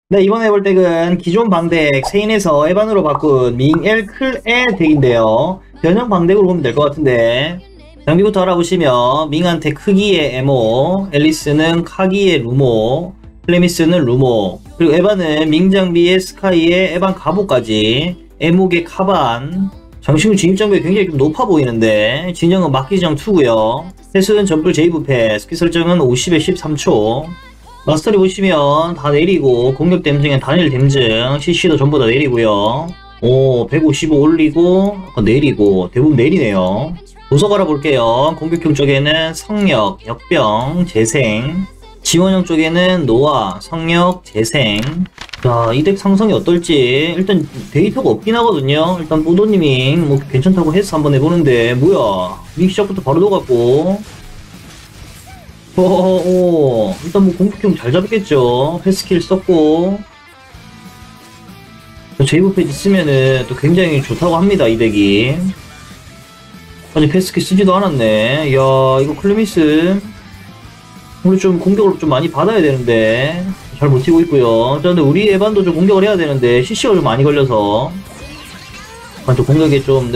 네, 이번에 볼 덱은 기존 방덱 세인에서 에반으로 바꾼 밍엘 클의 덱인데요. 변형 방덱으로 보면 될 것 같은데, 장비부터 알아보시면 밍한테 크기의 에모, 앨리스는 카기의 루모, 클레미스는 루모, 그리고 에반은 밍 장비의 스카이의 에반 가보까지, 에목의 카반, 장신구 진입장벽이 굉장히 좀 높아 보이는데 진영은 막기장 2고요. 횟수는 전불 제이브패, 스킬 설정은 50에 13초. 마스터리 보시면 다 내리고 공격 댐증엔 단일 댐증, CC도 전부 다 내리고요. 155 올리고 내리고 대부분 내리네요. 도서 갈아볼게요. 공격형 쪽에는 성역, 역병, 재생, 지원형 쪽에는 노아, 성역, 재생. 자, 이 덱 상성이 어떨지. 일단 데이터가 없긴 하거든요. 일단 보도님이 뭐 괜찮다고 해서 한번 해보는데 뭐야, 이 시작부터 바로 녹았고, 일단 뭐 공격형 잘 잡겠죠. 패스킬 썼고, 제이브 패지 쓰면은 또 굉장히 좋다고 합니다, 이 덱이. 아직 패스킬 쓰지도 않았네. 이야, 이거 클레미스 우리 좀 공격을 좀 많이 받아야 되는데 잘 버티고 있고요. 자, 근데 우리 에반도 좀 공격을 해야 되는데 CC가 좀 많이 걸려서 또 공격에 좀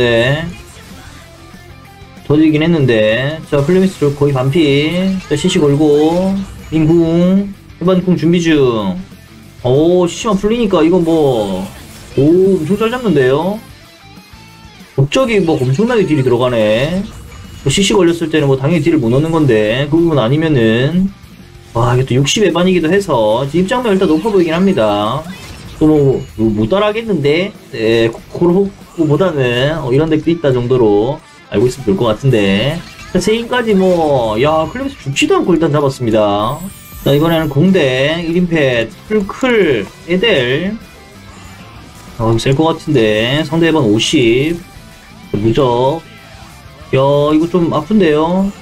더디긴 했는데. 자, 클레미스 거의 반피. 자, CC 걸고 빙궁 에반 궁 준비 중. CC만 풀리니까 이거 뭐 엄청 잘 잡는데요. 갑자기 뭐 엄청나게 딜이 들어가네. CC 걸렸을 때는 뭐 당연히 딜을 못 넣는 건데 그 부분 아니면은 이게 또 60 에반이기도 해서 진입장벽 일단 높아 보이긴 합니다. 또 뭐 못 따라하겠는데, 네, 코로보다는 이런 덱도 있다 정도로 알고 있으면 될 것 같은데. 자, 세인까지 클래스 죽지도 않고 일단 잡았습니다. 자, 이번에는 공대 1인패 풀클 에델 셀 것 같은데 상대 에반 50 무적. 야, 이거 좀 아픈데요?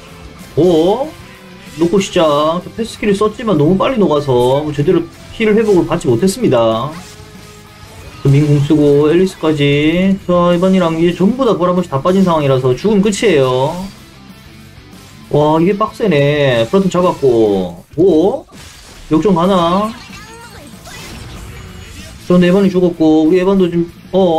놓고 시작. 패스킬을 썼지만 너무 빨리 녹아서 제대로 힐 회복을 받지 못했습니다. 민궁 쓰고 앨리스까지. 자, 에반이랑 이제 전부 다 볼 한 번씩 다 빠진 상황이라서 죽으면 끝이에요. 와, 이게 빡세네. 프런트 잡았고. 역전 가나? 그런데 에반이 죽었고 우리 에반도 지금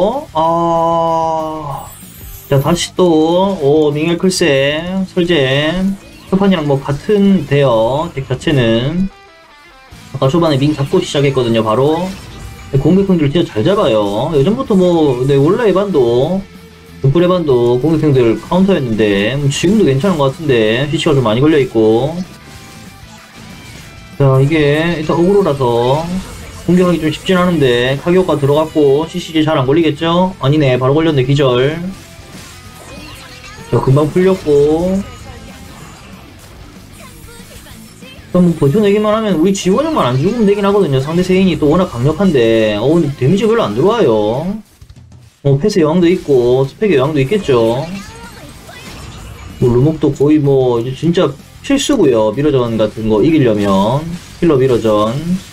자, 다시 또 밍엘 클세 설잼 첫판이랑 뭐 같은데요. 덱 자체는 아까 초반에 밍 잡고 시작했거든요. 바로 공격형들 진짜 잘 잡아요. 예전부터 원래 에반도 등불 에반도 공격형들 카운터였는데 지금도 괜찮은 것 같은데 CC가 좀 많이 걸려있고. 자, 이게 일단 어그로라서 공격하기 좀 쉽진 않은데 카기 효과 들어갔고 CCG 잘 안 걸리겠죠? 아니네, 바로 걸렸네. 기절. 자, 금방 풀렸고. 그럼 버텨내기만 하면 우리 지원형만 안 죽으면 되긴 하거든요. 상대 세인이 또 워낙 강력한데 근데 데미지 별로 안 들어와요. 패스 여왕도 있고 스펙의 여왕도 있겠죠. 루목도 거의 이제 진짜 필수고요. 미러전 같은 거 이기려면 힐러 미러전.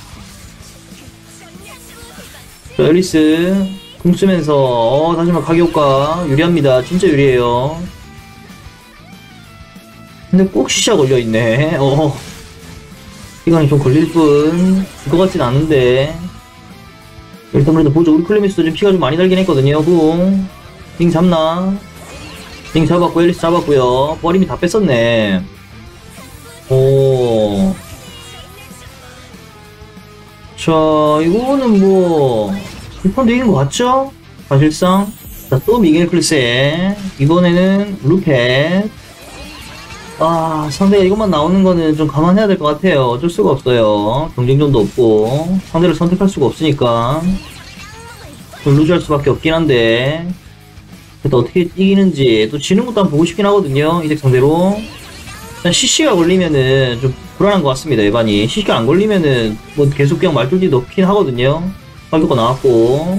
자, 앨리스 궁 쓰면서 다시마 가격과 유리합니다. 진짜 유리해요. 근데 꼭 시샤 걸려있네. 이거는 좀 걸릴 뿐 것 같진 않은데. 일단 그래도 보죠. 우리 클레미스도 좀 피가 좀 많이 달긴 했거든요. 링 잡나? 링 잡았고 앨리스 잡았고요. 버림이 다 뺐었네. 자, 이거는 이 판도 이긴 것 같죠? 사실상. 자, 또 미겔 클세. 이번에는 루펫. 상대가 이것만 나오는 거는 좀 감안해야 될 것 같아요. 어쩔 수가 없어요. 경쟁전도 없고 상대를 선택할 수가 없으니까 좀 루즈할 수밖에 없긴 한데, 또 어떻게 이기는지 또 지는 것도 한번 보고 싶긴 하거든요. 이 덱 상대로. 일단 CC가 걸리면은 좀 불안한 것 같습니다. 에반이 CC가 안 걸리면은 계속 그냥 말뚝이 넣긴 하거든요. 가격가 나왔고.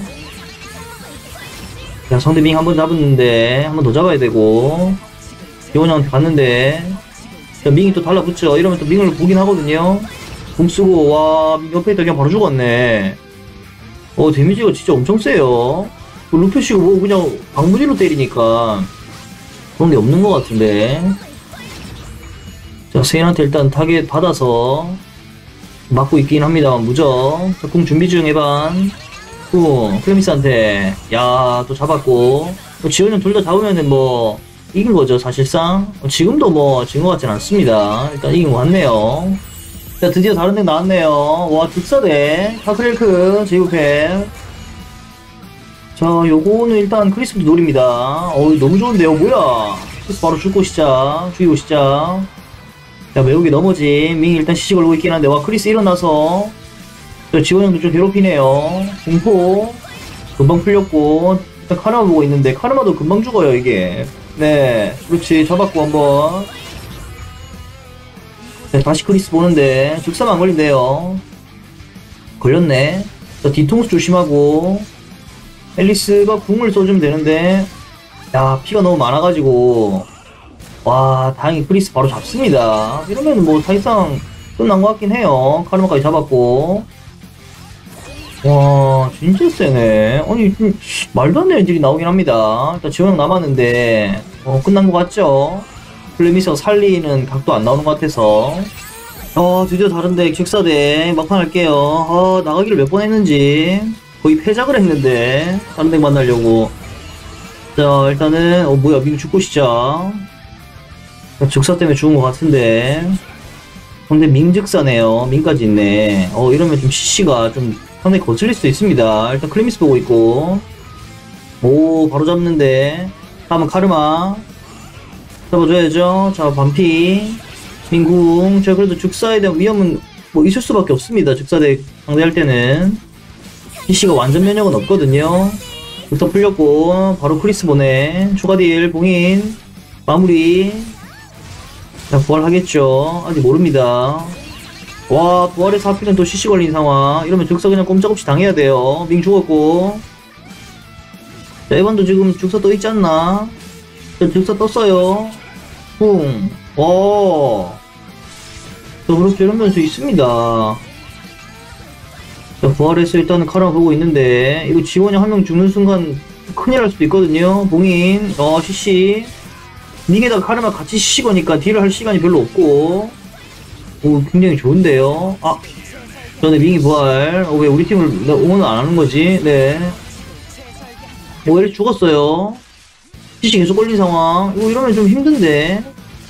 야, 상대 밍 한 번 잡았는데 한 번 더 잡아야 되고 기원형한테 갔는데. 자, 밍이 또 달라붙죠. 이러면 또 밍을 보긴 하거든요. 궁 쓰고 밍 옆에 있다 그냥 바로 죽었네. 데미지가 진짜 엄청 세요. 루표시고 그냥 방부지로 때리니까 그런 게 없는 것 같은데. 자, 세인한테 일단 타겟 받아서 맞고 있긴 합니다만 무적. 자, 궁 준비 중 에반. 궁 클레미스한테 야 또 잡았고 지원은 둘 다 잡으면은 뭐 이긴 거죠 사실상. 지금도 뭐 진 것 같진 않습니다. 일단 이긴 것 같네요. 자 드디어 다른 덱 나왔네요. 와 득사대 카크렐크 제이브팩. 자 요거는 일단 크리스도 노립니다. 너무 좋은데요. 뭐야 크리스 바로 죽고 시작. 죽이고 시작. 자 매우기 넘어짐. 밍 일단 시식 걸고 있긴 한데 와 크리스 일어나서 저 지원형도 좀 괴롭히네요. 공포 금방 풀렸고 일단 카르마 보고 있는데 카르마도 금방 죽어요 이게. 네 그렇지 잡았고 한번. 네, 다시 크리스 보는데 죽사만 안 걸린대요. 걸렸네. 자 뒤통수 조심하고 앨리스가 궁을 써주면 되는데 야 피가 너무 많아가지고 와 다행히 크리스 바로 잡습니다. 이러면 뭐 사실상 끝난 것 같긴 해요. 카르마까지 잡았고 와 진짜 세네. 아니 말도 안 되는 일이 나오긴 합니다. 일단 지원형 남았는데 끝난 것 같죠? 플레미스가 살리는 각도 안 나오는 것 같아서 드디어 다른데 객사대 막판 할게요. 나가기를 몇 번 했는지 거의 패작을 했는데 다른 덱 만나려고. 자 일단은 뭐야 밍 죽고 시작. 즉사 때문에 죽은 것 같은데 근데 밍즉사네요. 밍까지 있네. 이러면 좀 CC가 좀 상당히 거슬릴 수 있습니다. 일단 클레미스 보고 있고 오 바로 잡는데 다음은 카르마 잡아줘야죠. 자 반피 민궁. 자 그래도 즉사에 대한 위험은 뭐 있을 수밖에 없습니다. 즉사대 상대할 때는 CC가 완전 면역은 없거든요. 부터 풀렸고 바로 크리스 보내. 추가 딜 봉인 마무리. 자 부활하겠죠. 아직 모릅니다. 와 부활에서 하필은 또 CC 걸린 상황. 이러면 즉사 그냥 꼼짝없이 당해야 돼요. 밍 죽었고 자 에반도 지금 즉사 떠 있지 않나. 자 즉사 떴어요. 쿵. 자 그렇게 이런 면수 있습니다. 자 부활해서 일단은 카르마 보고 있는데 이거 지원이 한 명 죽는 순간 큰일 날 수도 있거든요. 봉인 CC 밍에다가 카르마 같이 CC 거니까 딜을 할 시간이 별로 없고 오 굉장히 좋은데요. 전에 밍이 부활. 왜 우리 팀을 응원을 안 하는 거지? 네. 이렇게 죽었어요. CC 계속 걸린 상황. 이러면 좀 힘든데.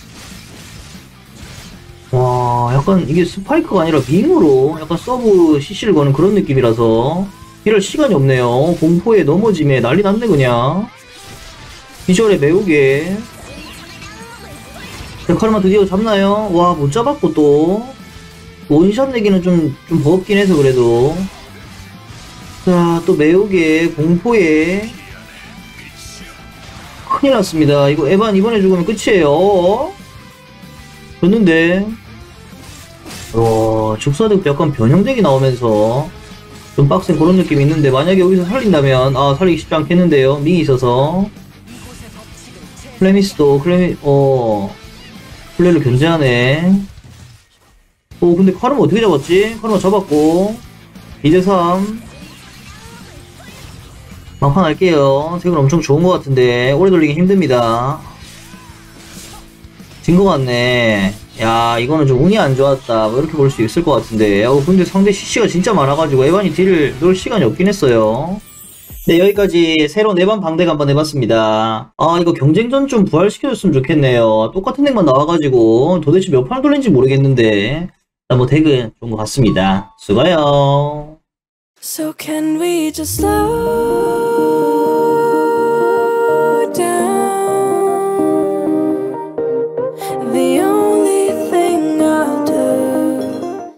와 약간 이게 스파이크가 아니라 밍으로 약간 서브 CC를 거는 그런 느낌이라서 이럴 시간이 없네요. 공포에 넘어짐에 난리 났네 그냥. 비주얼에 매우게. 카르마 드디어 잡나요? 와 못 잡았고 또 원샷 내기는 좀 버겁긴 해서 그래도. 자 또 매우게 공포에 큰일 났습니다. 이거 에반 이번에 죽으면 끝이에요. 졌는데 즉사덱도 약간 변형덱이 나오면서 좀 빡센 그런 느낌이 있는데 만약에 여기서 살린다면 살리기 쉽지 않겠는데요. 밍이 있어서 플레미스도 플레이를 견제하네. 근데 카르마 어떻게 잡았지? 카르마 잡았고 2대3 막판 할게요. 색은 엄청 좋은 것 같은데 오래 돌리기 힘듭니다. 진 것 같네. 야 이거는 좀 운이 안 좋았다 뭐 이렇게 볼 수 있을 것 같은데. 근데 상대 CC가 진짜 많아가지고 에반이 딜을 넣을 시간이 없긴 했어요. 네 여기까지 새로운 에반 방덱 한번 해봤습니다. 이거 경쟁전 좀 부활시켜줬으면 좋겠네요. 똑같은 덱만 나와가지고 도대체 몇 판 돌린지 모르겠는데 뭐 덱은 좋은 것 같습니다. 수고해요. So can we just slow